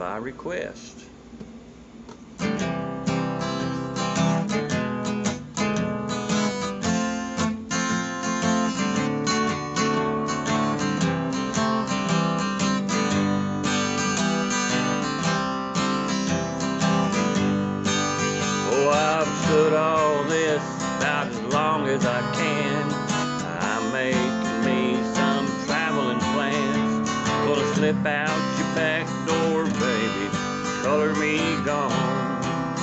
by request. Oh, I've stood all this about as long as I can. I'm making me some traveling plans. Gonna slip out your back door, baby, color me gone.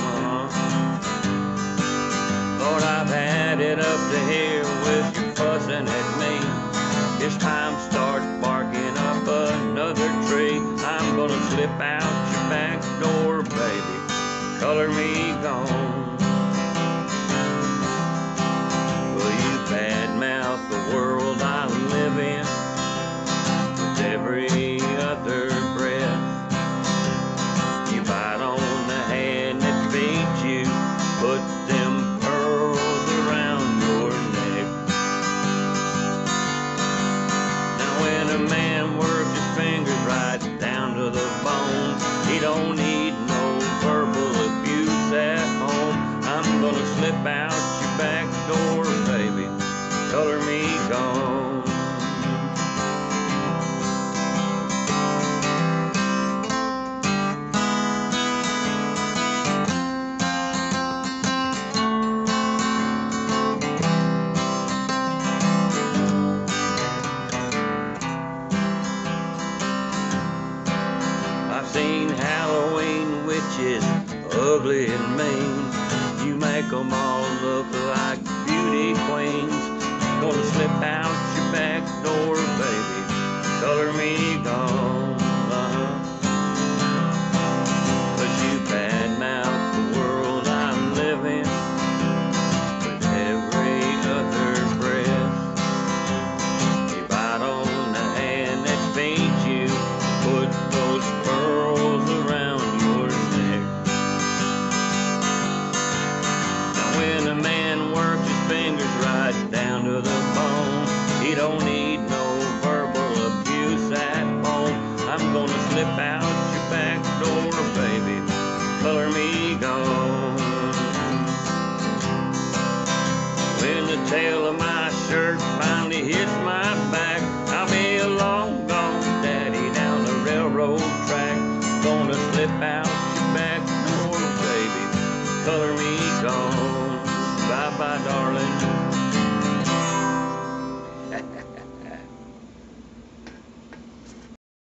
Lord, I've had it up to here with you fussing at me. It's time to start barking up another tree. I'm gonna slip out your back door, baby, color me gone. Will you badmouth the world I live in with every other breath? You bite on the hand that feeds you, put them pearls around your neck. Now when a man works his fingers right down to the bone, he don't need no verbal abuse at home. I'm gonna slip out your back door, baby, color me gone. I've seen Halloween witches, ugly and mean. You make them all look like beauty queens. Gonna slip out your back door, baby, color me gone. 'Cause you badmouth the world I live in with every other breath. You bite on the hand that feeds you, put those pearls around your neck. Now when a man works his fingers right down to the bone, he don't need no verbal abuse at home. I'm gonna slip out your back door, baby, color me gone. When the tail of my shirt finally hits my back, I'll be a long gone daddy down the railroad track. Gonna slip out your back door, baby, color me gone. Bye-bye, darling.